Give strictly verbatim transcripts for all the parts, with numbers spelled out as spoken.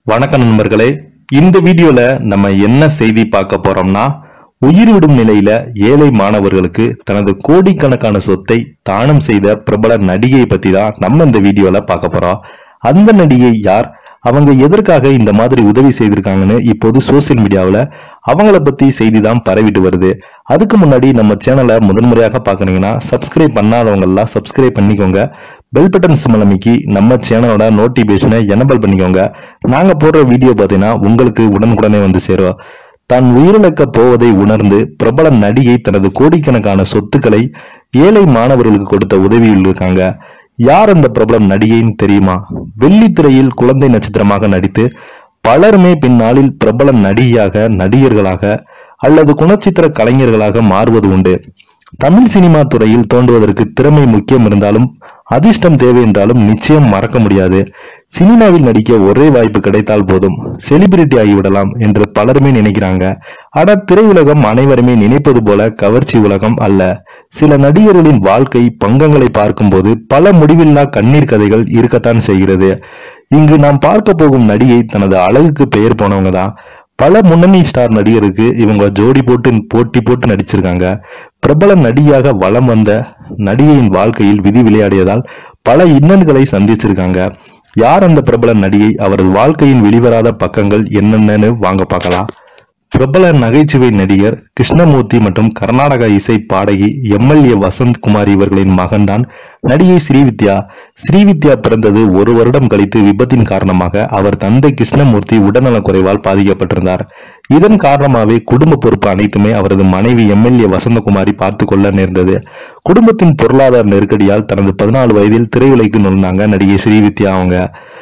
வணக்கம் நண்பர்களே. இந்த வீடியோல நம்ம என்ன செய்தி பார்க்க போறோம்னா, உயிர் விடும் நிலையில ஏழை மாணவர்களுக்கு தனது கோடிக்கணக்கான சொத்தை தானம் செய்த பிரபல நடிகை பத்தி தான் நம்ம இந்த வீடியோல பார்க்க போறோம். அந்த நடிகை யார், அவங்க எதற்காக இந்த மாதிரி உதவி செய்திருக்காங்கன்னு இப்போது சோசியல் மீடியாவில் அவங்கள பத்தி செய்தி தான் பரவிட்டு வருது. அதுக்கு முன்னாடி நம்ம சேனலை முதன்முறையாக பாக்குறீங்கன்னா சப்ஸ்கிரைப் பண்ணாதவங்க எல்லாம் சப்ஸ்கிரைப் பண்ணிக்கோங்க. பெல் பட்டன் சிம்பல் அமைக்கி நம்ம சேனலோட நோட்டிபிகேஷனை எனபிள் பண்ணிக்கோங்க. நாங்க போடுற வீடியோ பார்த்தீங்கன்னா உங்களுக்கு உடனுக்குடனே வந்து சேரும். தான் உயிரிழக்க போவதை உணர்ந்து பிரபல நடிகை தனது கோடிக்கணக்கான சொத்துக்களை ஏழை மாணவர்களுக்கு கொடுத்த உதவியில் இருக்காங்க. யார் அந்த பிரபலம் நடிகைன்னு தெரியுமா? வெள்ளித்திரையில் குழந்தை நட்சத்திரமாக நடித்து பலருமே பின்னாளில் பிரபல நடிகையாக, நடிகர்களாக அல்லது குணச்சித்திர கலைஞர்களாக மாறுவது உண்டு. தமிழ் சினிமா துறையில் தோன்றுவதற்கு திறமை முக்கியம் இருந்தாலும் அதிர்ஷ்டம் தேவை என்றாலும் நிச்சயம் மறக்க முடியாது. சினிமாவில் நடிக்க ஒரே வாய்ப்பு கிடைத்தால் போதும், செலிபிரிட்டி ஆகிவிடலாம் என்று பலருமே நினைக்கிறாங்க. ஆனால் திரையுலகம் அனைவருமே நினைப்பது போல கவர்ச்சி உலகம் அல்ல. சில நடிகர்களின் வாழ்க்கை பங்கங்களை பார்க்கும்போது பல முடிவில்லா கண்ணீர் கதைகள் இருக்கத்தான் செய்கிறது. இங்கு நாம் பார்க்க போகும் நடிகை தனது அழகுக்கு பெயர் போனவங்க தான். பல முன்னணி ஸ்டார் நடிகருக்கு இவங்க ஜோடி போட்டு போட்டி போட்டு நடிச்சிருக்காங்க. பிரபல நடிகையாக வலம் வந்த நடிகையின் வாழ்க்கையில் விதி விளையாடியதால் பல இன்னல்களை சந்திச்சிருக்காங்க. யார் அந்த பிரபல நடிகை, அவரது வாழ்க்கையின் வெளிவராத பக்கங்கள் என்னென்னு வாங்க பார்க்கலாம். பிரபல நகைச்சுவை நடிகர் கிருஷ்ணமூர்த்தி மற்றும் கர்நாடக இசை பாடகி எம்எல்ஏ வசந்த் குமார் இவர்களின் மகன்தான் நடிகை ஸ்ரீவித்யா. ஸ்ரீவித்யா பிறந்தது ஒரு வருடம் கழித்து விபத்தின் காரணமாக அவர் தந்தை கிருஷ்ணமூர்த்தி உடல்நலக் குறைவால் பாதிக்கப்பட்டிருந்தார். இதன் காரணமாகவே குடும்ப பொறுப்பு அனைத்துமே அவரது மனைவி எம்எல்ஏ வசந்தகுமாரி பார்த்து கொள்ள நேர்ந்தது. குடும்பத்தின் பொருளாதார நெருக்கடியால் தனது பதினாலு வயதில் திரையுலகிற்கு நுழைந்தாங்க நடிகை ஸ்ரீவித்யா. அவங்க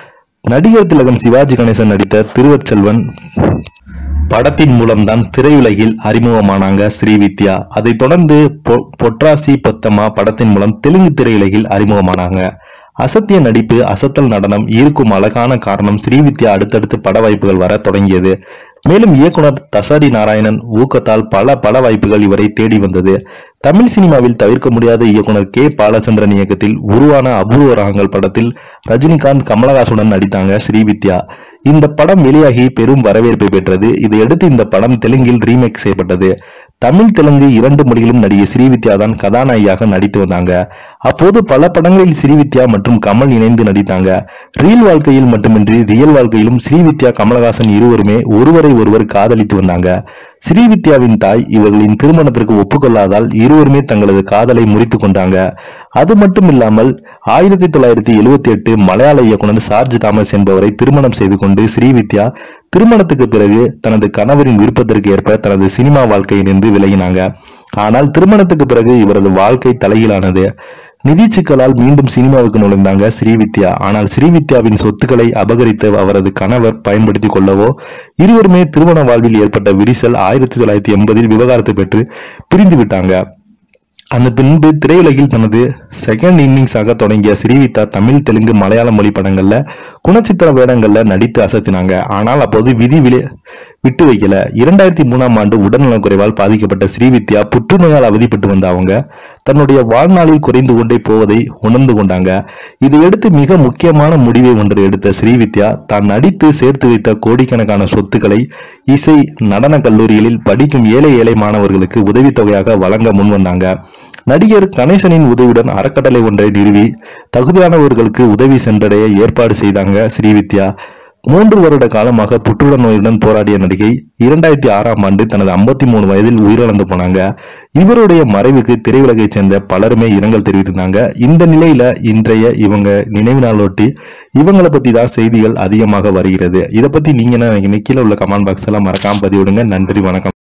நடிகர் திலகம் சிவாஜி கணேசன் நடித்த திருவச்செல்வன் படத்தின் மூலம்தான் திரையுலகில் அறிமுகமானாங்க ஸ்ரீவித்யா. அதை தொடர்ந்து பொட்ராசி பொத்தம்மா படத்தின் மூலம் தெலுங்கு திரையுலகில் அறிமுகமானாங்க. அசத்திய நடிப்பு, அசத்தல் நடனம் இருக்கும் அழகான காரணம் ஸ்ரீவித்யா அடுத்தடுத்து பட வாய்ப்புகள் வர தொடங்கியது. மேலும் இயக்குனர் தசாரி நாராயணன் ஊக்கத்தால் பல பட வாய்ப்புகள் இவரை தேடி வந்தது. தமிழ் சினிமாவில் தவிர்க்க முடியாத இயக்குனர் கே பாலச்சந்திரன் இயக்கத்தில் உருவான அபூர்வ ராகங்கள் படத்தில் ரஜினிகாந்த், கமலஹாசனுடன் நடித்தாங்க ஸ்ரீவித்யா. இந்த படம் வெளியாகி பெரும் வரவேற்பை பெற்றது. இதையடுத்து இந்த படம் தெலுங்கில் ரீமேக் செய்யப்பட்டது. தமிழ், தெலுங்கு இரண்டு மொழிகளும் நடிகை ஸ்ரீவித்யா தான் கதாநாயகியாக நடித்து வந்தாங்க. அப்போது பல படங்களில் ஸ்ரீவித்யா மற்றும் கமல் இணைந்து நடித்தாங்க. ரியல் வாழ்க்கையில் மட்டுமின்றி ரியல் வாழ்க்கையிலும் ஸ்ரீவித்யா, கமலஹாசன் இருவருமே ஒருவரை ஒருவர் காதலித்து வந்தாங்க. ஸ்ரீவித்யாவின் தாய் இவர்களின் திருமணத்திற்கு ஒப்புக்கொள்ளாதால் இருவருமே தங்களது காதலை முறித்து கொண்டாங்க. அது மட்டும் இல்லாமல் ஆயிரத்தி தொள்ளாயிரத்தி எழுபத்தி எட்டு மலையாள இயக்குனர் சார்ஜ் தாமஸ் என்பவரை திருமணம் செய்து கொண்டு ஸ்ரீவித்யா திருமணத்துக்கு பிறகு தனது கணவரின் விருப்பத்திற்கு ஏற்ப தனது சினிமா வாழ்க்கையிலிருந்து விலகினாங்க. ஆனால் திருமணத்துக்கு பிறகு இவரது வாழ்க்கை தலைகீழானது. நிதி சிக்கலால் மீண்டும் சினிமாவுக்கு நுழைந்தாங்க ஸ்ரீவித்யா. ஆனால் ஸ்ரீவித்யாவின் சொத்துக்களை அபகரித்து அவரது கணவர் பயன்படுத்திக் கொள்ளவோ இருவருமே திருமண வாழ்வில் ஏற்பட்ட விரிசல் ஆயிரத்தி தொள்ளாயிரத்தி எண்பதில் விவகாரத்தை பெற்று பிரிந்து விட்டாங்க. அந்த பின்பு திரையுலகில் தனது செகண்ட் இன்னிங்ஸாக தொடங்கிய ஸ்ரீவித்யா தமிழ், தெலுங்கு, மலையாள மொழி படங்கள்ல குணச்சித்திர வேடங்கள்ல நடித்து அசத்தினாங்க. ஆனால் அப்போது விதி விலை விட்டு வைக்கல. இரண்டாயிரத்தி மூணாம் ஆண்டு உடல்நலக் குறைவால் பாதிக்கப்பட்ட ஸ்ரீவித்யா புற்றுநோயால் அவதிப்பட்டு வந்த அவங்க தன்னுடைய வாழ்நாளில் குறைந்து கொண்டே போவதை உணர்ந்து கொண்டாங்க. இதையடுத்து மிக முக்கியமான முடிவை ஒன்று எடுத்த ஸ்ரீவித்யா தான் நடித்து சேர்த்து வைத்த கோடிக்கணக்கான சொத்துக்களை இசை, நடன கல்லூரிகளில் படிக்கும் ஏழை ஏழை மாணவர்களுக்கு உதவித்தொகையாக வழங்க முன் வந்தாங்க. நடிகர் கணேசனின் உதவியுடன் அறக்கட்டளை ஒன்றை நிறுவி தகுதியானவர்களுக்கு உதவி சென்றடைய ஏற்பாடு செய்தாங்க ஸ்ரீவித்யா. மூன்று வருட காலமாக புற்றுநோய் நோயுடன் போராடிய நடிகை இரண்டாயிரத்தி ஆறாம் ஆண்டு தனது ஐம்பத்தி மூணு வயதில் உயிரிழந்து போனாங்க. இவருடைய மறைவுக்கு திரையுலகைச் சேர்ந்த பலருமே இரங்கல் தெரிவித்திருந்தாங்க. இந்த நிலையில இன்றைய இவங்க நினைவு நாளொட்டி இவங்களை பத்தி தான் செய்திகள் அதிகமாக வருகிறது. இதை பத்தி நீங்க என்ன கீழே உள்ள கமெண்ட் பாக்ஸ் எல்லாம் மறக்காம பதிவிடுங்க. நன்றி, வணக்கம்.